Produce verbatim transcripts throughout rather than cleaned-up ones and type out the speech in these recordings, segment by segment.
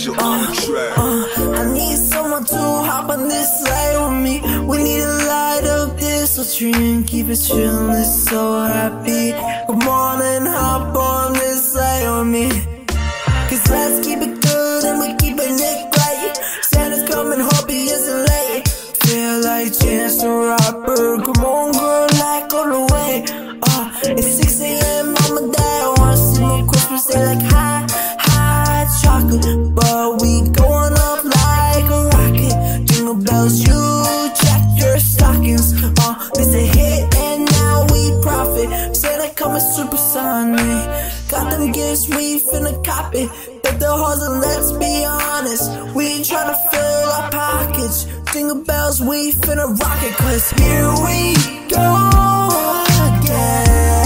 Angel on the track. uh, I need someone to hop on this slide with me. We need to light up this little tree and keep it chillin', it's so happy. Come on and hop on this slide with me. Cause let's keep it good and we keepin' it right. Santa's coming, hope he isn't late. Feel like Chance the Rapper. Come on girl, like all the way. uh, It's six A M on my dad wanna see my Christmas day like hot, hot chocolate. But we going up like a rocket. Jingle bells, you check your stockings. uh, It's a hit and now we profit. Santa coming supersonic. Got them gifts, we finna cop it. Bet the halls and let's be honest, we ain't tryna fill our pockets. Jingle bells, we finna rock it. Cause here we go again.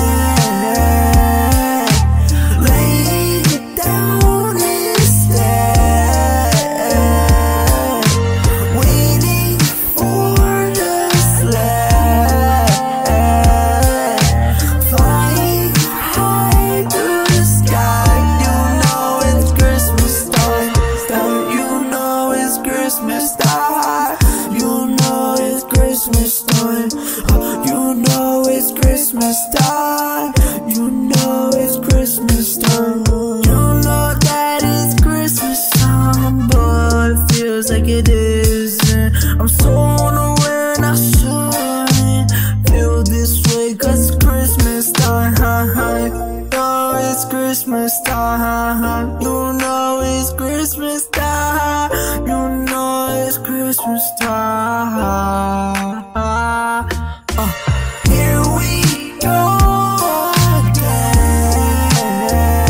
Lay it down instead, waiting for the sled, flying high through the sky. You know it's Christmas time. You know it's Christmas time. You know it's Christmas time. You know it's Christmas time. You know it's Christmas time. You know that it's Christmas time, but it feels like it isn't. I'm so unaware and I shouldn't feel this way. Cause it's Christmas time. You know it's Christmas time. You know it's Christmas time. You know it's Christmas time. uh, Here we go again.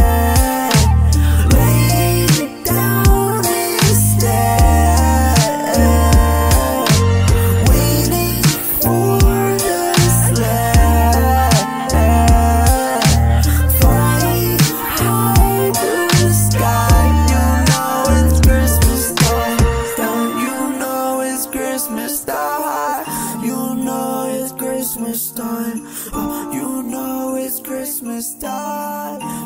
Lay it down instead, waiting for the sled, flying high through the sky. You know it's Christmas time. You know it's Christmas time. You know it's Christmas time. You know it's Christmas time.